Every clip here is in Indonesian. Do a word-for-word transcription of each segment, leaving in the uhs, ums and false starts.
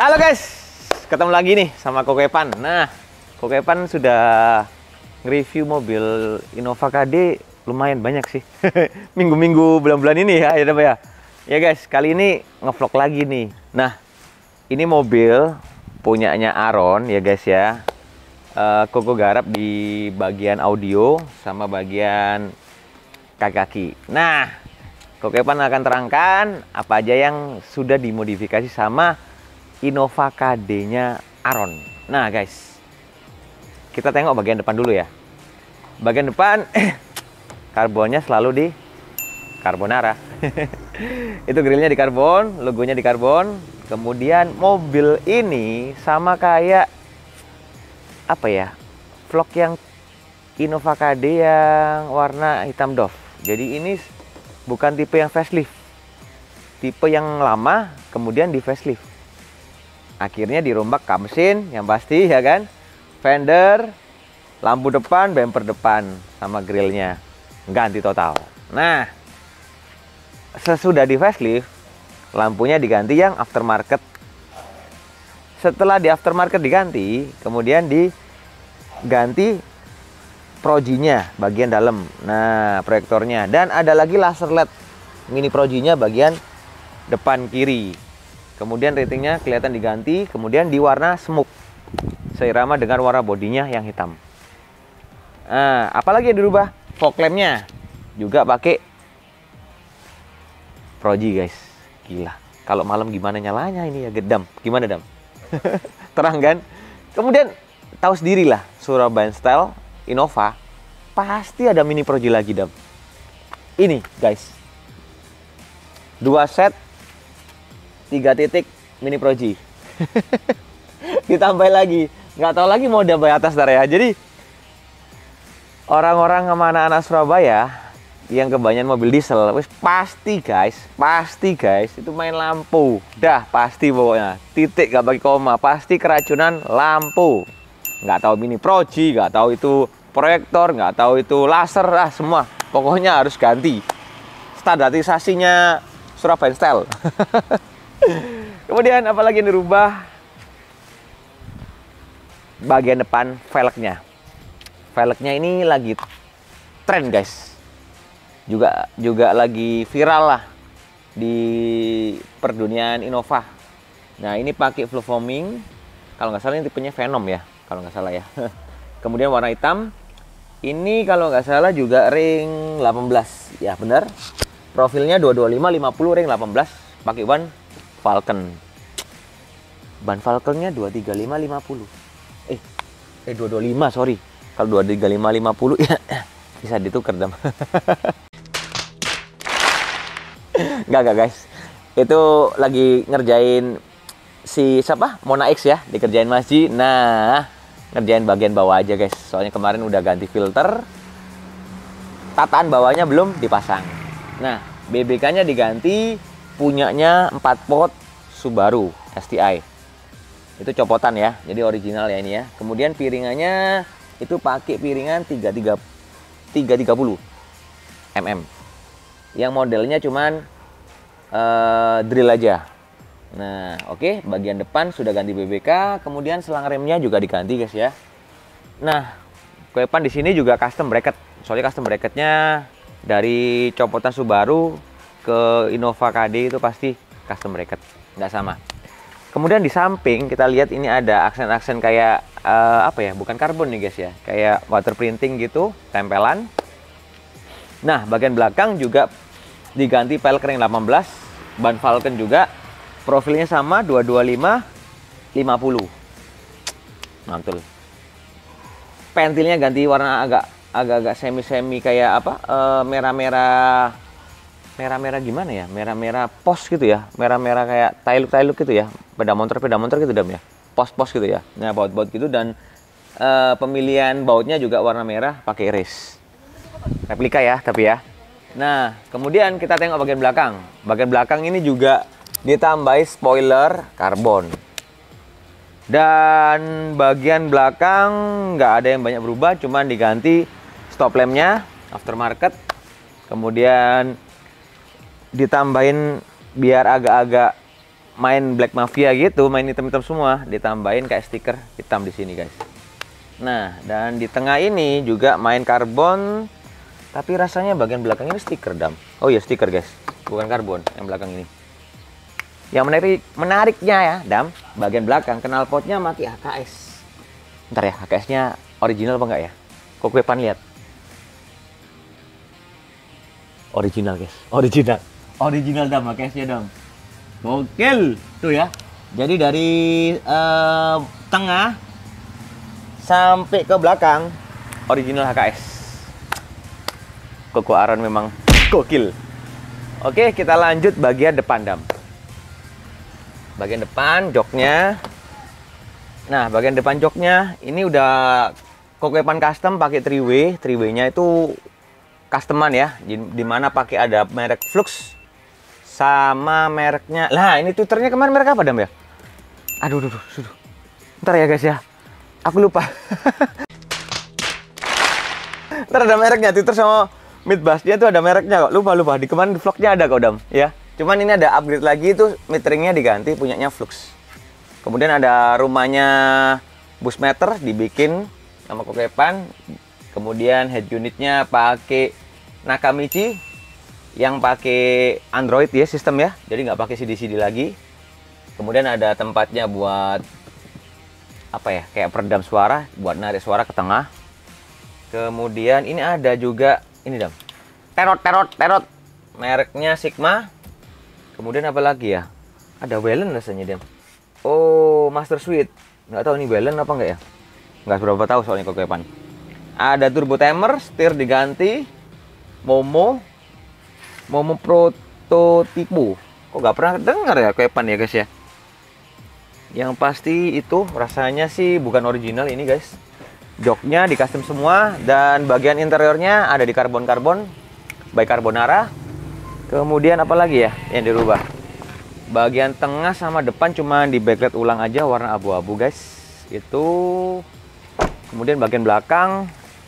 Halo guys, ketemu lagi nih sama Koko Epan. Nah, Koko Epan sudah nge-review mobil Innova K D lumayan banyak sih. Minggu-minggu, bulan-bulan ini ya, ya ya. Ya guys, kali ini ngevlog lagi nih. Nah, ini mobil punyanya Aron ya guys ya. Uh, Koko garap di bagian audio sama bagian kaki-kaki. Nah, Koko Epan akan terangkan apa aja yang sudah dimodifikasi sama Innova K D-nya Aron. Nah guys, kita tengok bagian depan dulu ya. Bagian depan, karbonnya selalu di Carbonara. Itu grillnya di karbon, logonya di karbon. Kemudian mobil ini sama kayak apa ya, vlog yang Innova K D yang warna hitam doff. Jadi ini bukan tipe yang facelift, tipe yang lama kemudian di facelift. Akhirnya dirombak kap mesin yang pasti ya kan, fender, lampu depan, bumper depan sama grillnya ganti total. Nah, sesudah di facelift, lampunya diganti yang aftermarket. Setelah di aftermarket diganti, kemudian diganti projinya bagian dalam. Nah, proyektornya, dan ada lagi laser L E D mini projinya bagian depan kiri. Kemudian ratingnya kelihatan diganti, kemudian di warna smoke seirama dengan warna bodinya yang hitam. Nah, apalagi yang dirubah? Fog lampnya juga pakai proji guys. Gila, kalau malam gimana nyalanya ini ya, gedam. Gimana Dam? Terang kan? Kemudian tahu sendirilah, Surabaya style Innova pasti ada mini proji lagi Dam. Ini guys, dua set tiga titik mini proji. Ditambah lagi, nggak tahu lagi mau ditambah atas dar ya. Jadi orang-orang sama anak-anak Surabaya yang kebanyakan mobil diesel, wis pasti guys, pasti guys itu main lampu. Dah pasti pokoknya, titik nggak pakai koma, pasti keracunan lampu. Nggak tahu mini proji, nggak tahu itu proyektor, nggak tahu itu laser, ah semua. Pokoknya harus ganti. Standarisasinya Surabaya style. Kemudian apalagi yang dirubah? Bagian depan velgnya. Velgnya ini lagi tren guys. Juga juga lagi viral lah di perduniaan Innova. Nah, ini pakai flow foaming. Kalau nggak salah ini tipenya Venom ya, kalau nggak salah ya. Kemudian warna hitam. Ini kalau nggak salah juga ring delapan belas. Ya benar. Profilnya dua dua lima lima puluh ring delapan belas. Pakai ban Falcon. Ban Falconnya dua tiga lima lima puluh. Eh, eh dua dua lima sorry. Kalau dua tiga lima lima puluh ya bisa ditukar Dam. Enggak enggak guys. Itu lagi ngerjain si siapa? Mona X ya, dikerjain Masji. Nah, ngerjain bagian bawah aja guys. Soalnya kemarin udah ganti filter. Tataan bawahnya belum dipasang. Nah, B B K-nya diganti, punyanya empat pot Subaru S T I. Itu copotan ya, jadi original ya ini ya. Kemudian piringannya itu pakai piringan tiga tiga puluh mm. Yang modelnya cuman uh, drill aja. Nah, oke, okay. Bagian depan sudah ganti B B K, kemudian selang remnya juga diganti guys ya. Nah, Koko Epan di sini juga custom bracket. Soalnya custom bracketnya dari copotan Subaru ke Innova K D itu pasti custom bracket, nggak sama. Kemudian di samping kita lihat ini ada aksen-aksen kayak uh, apa ya, bukan karbon nih guys ya, kayak water printing gitu, tempelan. Nah, bagian belakang juga diganti pelek ring delapan belas, ban Falcon juga, profilnya sama dua dua lima lima puluh. Mantul. Pentilnya ganti warna agak agak-agak semi-semi kayak apa, uh, merah-merah. Merah-merah gimana ya? Merah-merah pos gitu ya. Merah-merah kayak tailuk-tailuk gitu ya. Peda motor, peda motor gitu Dam ya. Pos-pos gitu ya. Nah, baut-baut gitu, dan uh, pemilihan bautnya juga warna merah pakai race. Replika ya, tapi ya. Nah, kemudian kita tengok bagian belakang. Bagian belakang ini juga ditambahi spoiler karbon. Dan bagian belakang nggak ada yang banyak berubah, cuman diganti stop lampnya aftermarket. Kemudian ditambahin biar agak-agak main Black Mafia gitu, main hitam-hitam semua, ditambahin kayak stiker hitam di sini guys. Nah, dan di tengah ini juga main karbon, tapi rasanya bagian belakang ini stiker dam. Oh iya stiker guys, bukan karbon yang belakang ini. Yang menarik menariknya ya dam, bagian belakang knalpotnya pakai H K S. Ntar ya, H K S-nya original apa enggak ya? Kok gue pan lihat. Original guys, original, original dam H K S-nya dam. Gokil tuh ya. Jadi dari uh, tengah sampai ke belakang original H K S. Koko Aron memang gokil. Oke, kita lanjut bagian depan dam. Bagian depan joknya. Nah, bagian depan joknya ini udah Kokepan custom pakai three way. three way-nya itu customan ya, dimana pakai ada merek Flux sama mereknya. Lah, ini twitternya kemarin merek apa dam ya? Aduh, aduh, aduh, aduh. Ntar ya guys ya, aku lupa. Ntar ada mereknya, Twitter sama Midbus-nya tuh ada mereknya kok. Lupa lupa. Di kemarin di vlognya ada kok dam, ya. Cuman ini ada upgrade lagi tuh, meteringnya diganti punyanya Flux. Kemudian ada rumahnya bus meter dibikin sama Kokepan. Kemudian head unitnya pakai Nakamichi yang pakai Android ya sistem ya. Jadi nggak pakai C D C D lagi. Kemudian ada tempatnya buat apa ya, kayak peredam suara, buat narik suara ke tengah. Kemudian ini ada juga ini dam, terot terot terot mereknya Sigma. Kemudian apa lagi ya, ada Wellen rasanya dam. Oh, Master Suite, nggak tahu ini Wellen apa enggak ya, nggak seberapa tahu soalnya Kokepan. Ada turbo timer, setir diganti, Momo Momo prototipe. Kok nggak pernah dengar ya Kokepan ya guys ya. Yang pasti itu rasanya sih bukan original ini guys. Joknya di custom semua, dan bagian interiornya ada di karbon-karbon by Carbonara. Kemudian apa lagi ya yang dirubah? Bagian tengah sama depan cuma di backlight ulang aja warna abu-abu guys. Itu. Kemudian bagian belakang.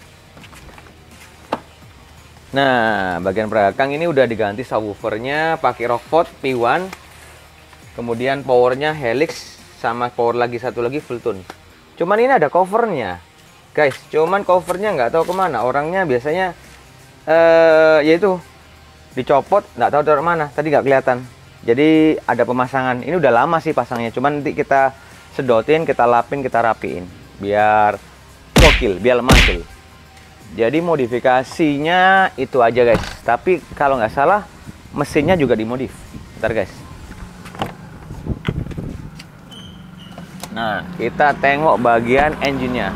Nah, bagian belakang ini udah diganti subwoofernya pakai Rockford P satu. Kemudian powernya Helix sama power lagi satu lagi full tone. Cuman ini ada covernya. Guys, cuman covernya nggak tahu kemana. Orangnya biasanya eh yaitu dicopot, nggak tahu dari mana. Tadi nggak kelihatan. Jadi ada pemasangan. Ini udah lama sih pasangnya. Cuman nanti kita sedotin, kita lapin, kita rapiin. Biar gokil, biar mantul. Jadi modifikasinya itu aja guys. Tapi kalau nggak salah mesinnya juga dimodif. Bentar guys. Nah, kita tengok bagian engine-nya.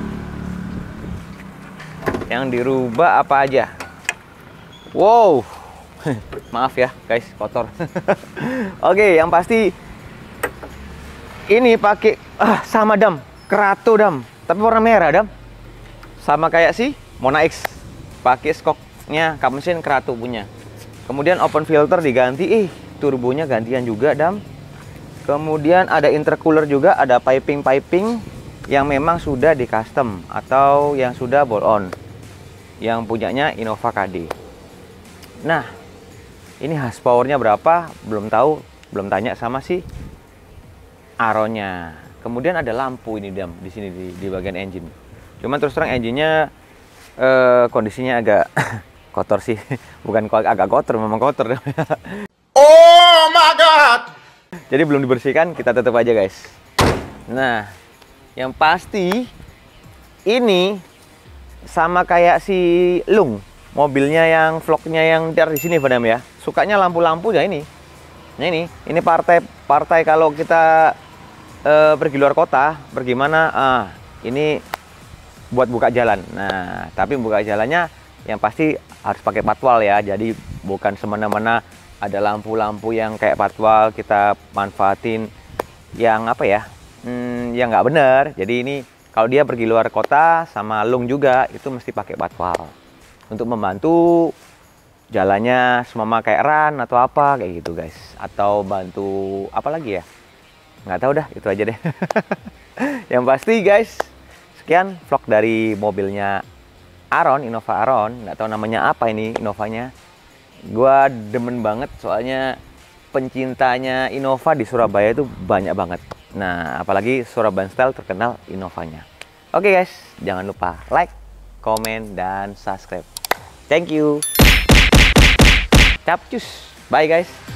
Yang dirubah apa aja? Wow. Maaf ya guys, kotor. Oke, yang pasti ini pakai ah sama dam, Kerato dam, tapi warna merah dam. Sama kayak si Mona X. Pakai skoknya kap mesin Kerato punya. Kemudian open filter diganti, ih, turbonya gantian juga dam. Kemudian ada intercooler juga, ada piping-piping yang memang sudah di custom atau yang sudah bolt on. Yang punyanya Innova K D. Nah, ini horsepower-nya berapa? Belum tahu, belum tanya sama si Aronnya. Kemudian ada lampu ini dam di sini di, di bagian engine. Cuman terus terang engine-nya eh, kondisinya agak kotor sih. Bukan agak kotor, memang kotor. Oh my god. Jadi belum dibersihkan, kita tutup aja guys. Nah, yang pasti ini sama kayak si Lung, mobilnya yang vlognya yang dari sini Padam ya. Sukanya lampu-lampu ya ini. Nah ini, ini partai partai kalau kita uh, pergi luar kota, pergi mana? Ah, ini buat buka jalan. Nah, tapi buka jalannya yang pasti harus pakai patwal ya. Jadi bukan semena-mena ada lampu-lampu yang kayak patwal kita manfaatin yang apa ya? Hmm, yang nggak bener. Jadi ini kalau dia pergi luar kota sama Lung juga itu mesti pakai patwal untuk membantu jalannya semama kayak run atau apa kayak gitu guys, atau bantu apa lagi ya, nggak tahu dah, itu aja deh. Yang pasti guys, sekian vlog dari mobilnya Aron, Innova Aron. Nggak tahu namanya apa ini Innovanya, gua demen banget soalnya pencintanya Innova di Surabaya itu banyak banget. Nah, apalagi Surabaya Style terkenal Innovanya. Oke guys, jangan lupa like, komen, dan subscribe. Thank you. Capcus. Bye guys.